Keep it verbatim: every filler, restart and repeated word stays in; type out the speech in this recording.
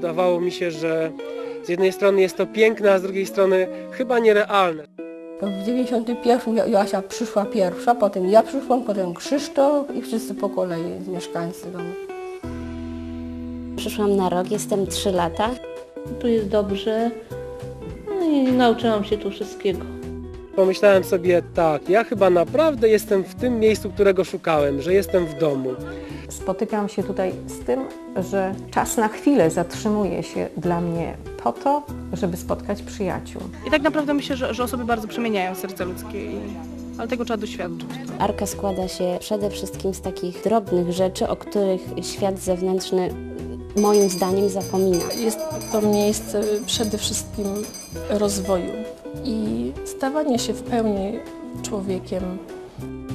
wydawało mi się, że z jednej strony jest to piękne, a z drugiej strony chyba nierealne. W dziewięćdziesiątym pierwszym Joasia przyszła pierwsza, potem ja przyszłam, potem Krzysztof i wszyscy po kolei mieszkańcy domu. Przyszłam na rok, jestem trzy lata. Tu jest dobrze, no i nauczyłam się tu wszystkiego. Pomyślałem sobie, tak, ja chyba naprawdę jestem w tym miejscu, którego szukałem, że jestem w domu. Spotykam się tutaj z tym, że czas na chwilę zatrzymuje się dla mnie po to, żeby spotkać przyjaciół. I tak naprawdę myślę, że, że osoby bardzo przemieniają serce ludzkie, i, ale tego trzeba doświadczyć. Arka składa się przede wszystkim z takich drobnych rzeczy, o których świat zewnętrzny moim zdaniem zapomina. Jest to miejsce przede wszystkim rozwoju i stawania się w pełni człowiekiem.